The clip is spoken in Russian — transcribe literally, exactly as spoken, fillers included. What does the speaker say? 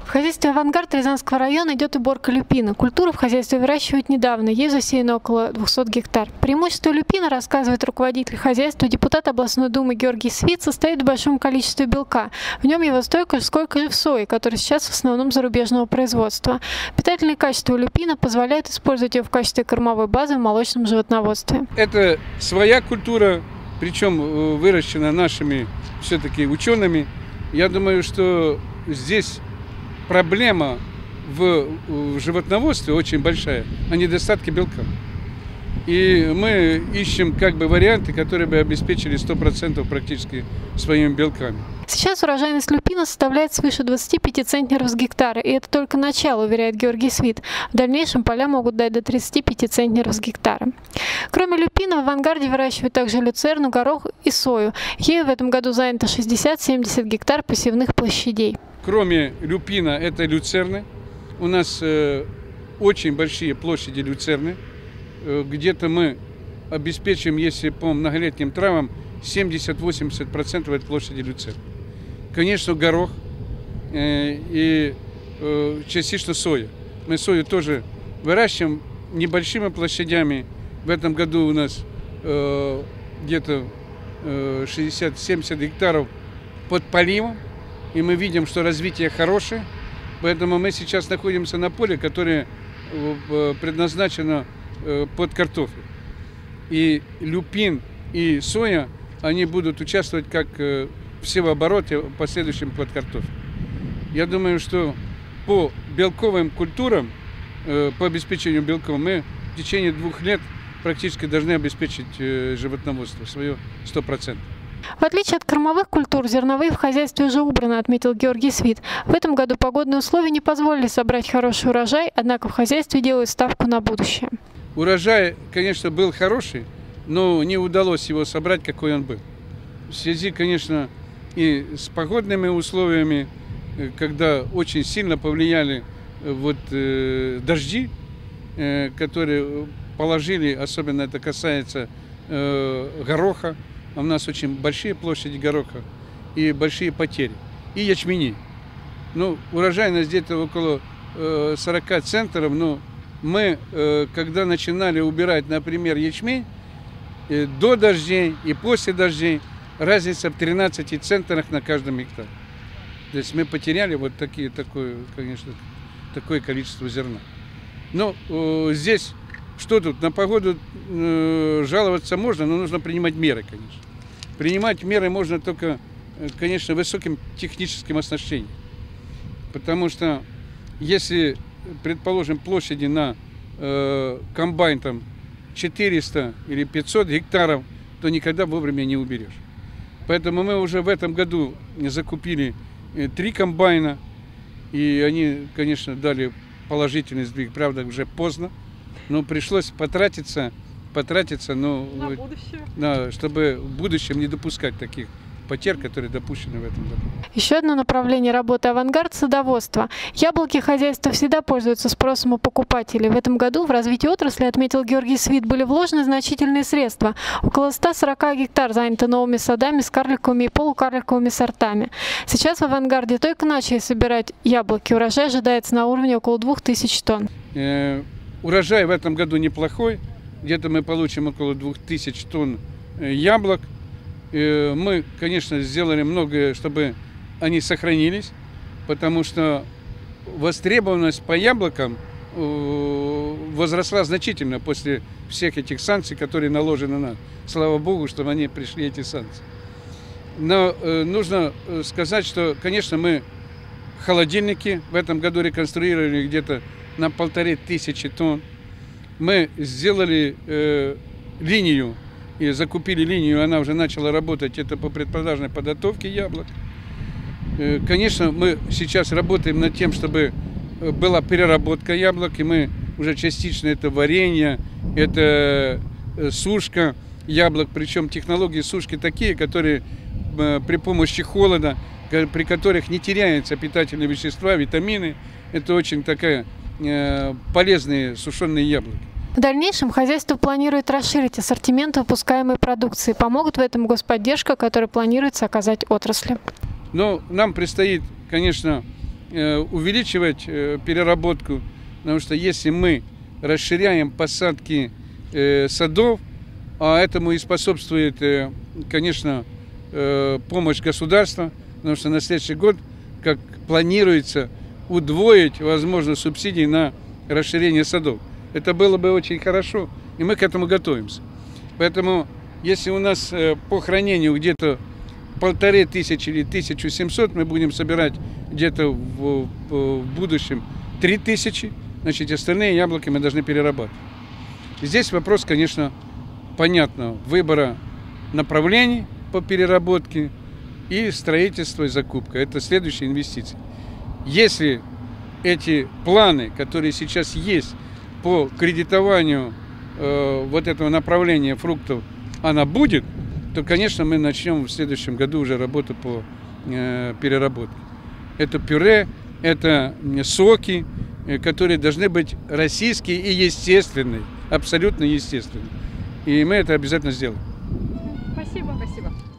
В хозяйстве «Авангард» Рязанского района идет уборка люпина. Культуру в хозяйстве выращивают недавно, ей засеяно около двухсот гектар. Преимущество люпина, рассказывает руководитель хозяйства, депутат областной думы Георгий Свит, состоит в большом количестве белка. В нем его столько, сколько и в сое, который сейчас в основном зарубежного производства. Питательные качества люпина позволяют использовать его в качестве кормовой базы в молочном животноводстве. Это своя культура, причем выращена нашими все-таки учеными. Я думаю, что здесь проблема в, в животноводстве очень большая, о недостатке белка. И мы ищем как бы варианты, которые бы обеспечили сто процентов практически своими белками. Сейчас урожайность люпина составляет свыше двадцати пяти центнеров с гектара, и это только начало, уверяет Георгий Свит. В дальнейшем поля могут дать до тридцати пяти центнеров с гектара. Кроме люпина в «Авангарде» выращивают также люцерну, горох и сою. Ею в этом году занято шестьдесят-семьдесят гектар посевных площадей. Кроме люпина, это люцерны. У нас э, очень большие площади люцерны. Э, Где-то мы обеспечим, если по многолетним травам, семьдесят-восемьдесят процентов этой площади люцерны. Конечно, горох э, и э, частично соя. Мы сою тоже выращиваем небольшими площадями. В этом году у нас э, где-то э, шестьдесят-семьдесят гектаров под поливом. И мы видим, что развитие хорошее. Поэтому мы сейчас находимся на поле, которое предназначено под картофель. И люпин, и соя, они будут участвовать как в севообороте в последующем под картофель. Я думаю, что по белковым культурам, по обеспечению белков, мы в течение двух лет практически должны обеспечить животноводство свое сто процентов. В отличие от кормовых культур, зерновые в хозяйстве уже убраны, отметил Георгий Свит. В этом году погодные условия не позволили собрать хороший урожай, однако в хозяйстве делают ставку на будущее. Урожай, конечно, был хороший, но не удалось его собрать, какой он был. В связи, конечно, и с погодными условиями, когда очень сильно повлияли вот, э, дожди, э, которые положили, особенно это касается э, гороха. У нас очень большие площади гороха и большие потери. И ячмени. Ну, урожайность где-то около э, сорока центнеров. Но мы, э, когда начинали убирать, например, ячмень, э, до дождей и после дождей, разница в тринадцати центнерах на каждом гектаре. То есть мы потеряли вот такие, такое, конечно, такое количество зерна. Но э, здесь, что тут, на погоду э, жаловаться можно, но нужно принимать меры, конечно. Принимать меры можно только, конечно, высоким техническим оснащением. Потому что если, предположим, площади на э, комбайн там четыреста или пятьсот гектаров, то никогда вовремя не уберешь. Поэтому мы уже в этом году закупили три комбайна, и они, конечно, дали положительный сдвиг. Правда, уже поздно, но пришлось потратиться. потратиться, но, на будущее. Да, чтобы в будущем не допускать таких потерь, которые допущены в этом году. Еще одно направление работы «Авангард» – садоводство. Яблоки хозяйства всегда пользуются спросом у покупателей. В этом году в развитие отрасли, отметил Георгий Свит, были вложены значительные средства. Около ста сорока гектар занято новыми садами с карликовыми и полукарликовыми сортами. Сейчас в «Авангарде» только начали собирать яблоки. Урожай ожидается на уровне около двух тысяч тонн. Э, урожай в этом году неплохой. Где-то мы получим около двух тысяч тонн яблок. Мы, конечно, сделали многое, чтобы они сохранились, потому что востребованность по яблокам возросла значительно после всех этих санкций, которые наложены на нас. Слава Богу, что они пришли, эти санкции. Но нужно сказать, что, конечно, мы холодильники в этом году реконструировали где-то на полторы тысячи тонн. Мы сделали э, линию и закупили линию, она уже начала работать, это по предпродажной подготовке яблок. Э, конечно, мы сейчас работаем над тем, чтобы была переработка яблок, и мы уже частично это варенье, это э, сушка яблок, причем технологии сушки такие, которые э, при помощи холода, при которых не теряются питательные вещества, витамины, это очень такая э, полезные сушеные яблоки. В дальнейшем хозяйство планирует расширить ассортимент выпускаемой продукции. Помогут в этом господдержка, которая планируется оказать отрасли. Но нам предстоит, конечно, увеличивать переработку, потому что если мы расширяем посадки садов, а этому и способствует, конечно, помощь государства, потому что на следующий год, как планируется, удвоить, возможно, субсидии на расширение садов. Это было бы очень хорошо, и мы к этому готовимся. Поэтому, если у нас по хранению где-то полторы тысячи или тысячу семьсот, мы будем собирать где-то в, в будущем три тысячи, значит, остальные яблоки мы должны перерабатывать. Здесь вопрос, конечно, понятно, выбора направлений по переработке и строительства и закупка. Это следующие инвестиции. Если эти планы, которые сейчас есть по кредитованию э, вот этого направления фруктов, она будет, то, конечно, мы начнем в следующем году уже работу по э, переработке. Это пюре, это соки, э, которые должны быть российские и естественные, абсолютно естественные. И мы это обязательно сделаем. Спасибо. Спасибо.